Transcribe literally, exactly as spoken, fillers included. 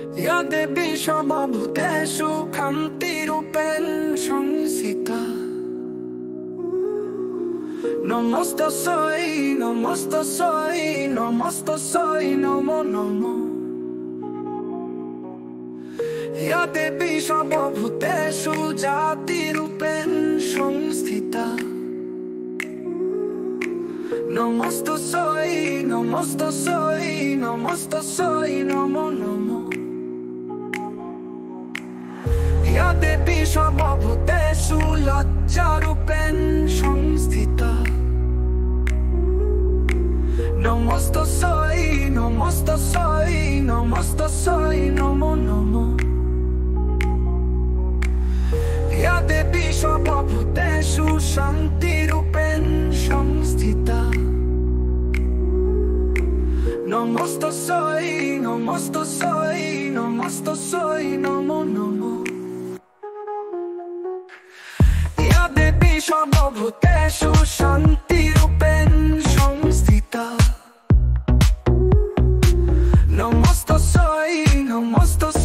या देवी सर्वभूतेषु कान्तिरूपेण संस्थिता नमस्तस्यै नमस्तस्यै नमस्तस्यै नमो नमो या देवी सर्वभूतेषु जातिरूपेण संस्थिता नमस्तस्यै नमस्तस्यै नमस्तस्यै नमो नमो या देवी सर्वभूतेषु लज्जारूपेण संस्थिता नमस्तस्यै नमस्तस्यै नमस्तस्यै नमो नमो या देवी सर्वभूतेषु शान्तिरूपेण संस्थिता नमस्तस्यै नमस्तस्यै नमस्तस्यै नमो नमो या देवी सर्वभूतेषु शान्तिरूपेण संस्थिता नमस्तस्यै नमस्तस्यै